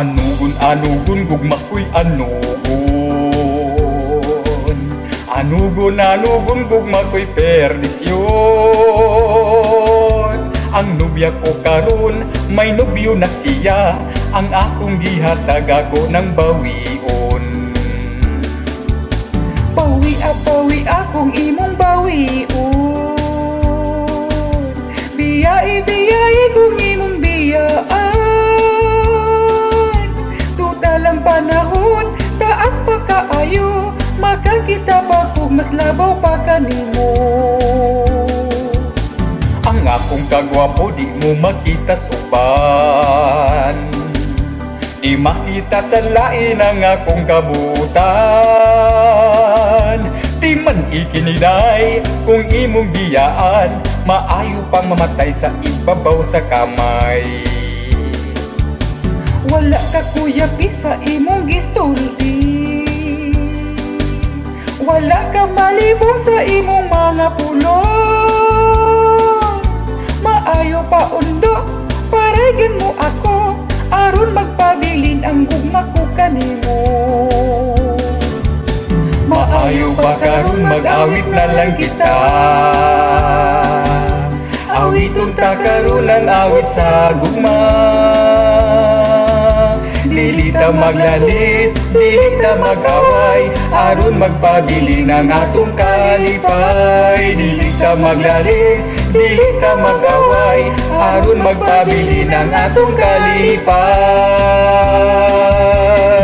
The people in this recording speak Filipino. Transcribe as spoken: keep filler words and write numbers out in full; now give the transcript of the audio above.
Anugon, anugon, gugma ko'y anugon. Anugon, anugon, gugma ko'y perdisyon. Ang nobya ko karon, may nobyo na siya. Ang akong gihatag ako ng bawion. Bawi a bawi akong imong bawion. Biyai biyai kung imong biyaan. Tutal ang panahon, taas pa kaayo. Makakita pa kung mas labaw pa kanimo. Ang akong kagwapo di mo makita suban. Di makita sa lain ang akong kabutan. Di man ikiniday kung imong biyaan. Maayo pang mamatay sa ibabaw sa kamay. Wala ka kuya sa imong gisulti. Wala ka malibong sa imong mga pulong. Maayo pa undo, paragan mo ako. Aron magpabilin ang gugma ko kanimo. Maayo pa karon mag-awit na lang kita. Awiton ta karon ang awit sa gugma. Dili ta maglalis, dili ta mag-away. Aron magpabilin ang atong kalipay. Dili ta maglalis, dili ta mag-away. Aron magpabilin ang atong kalipay.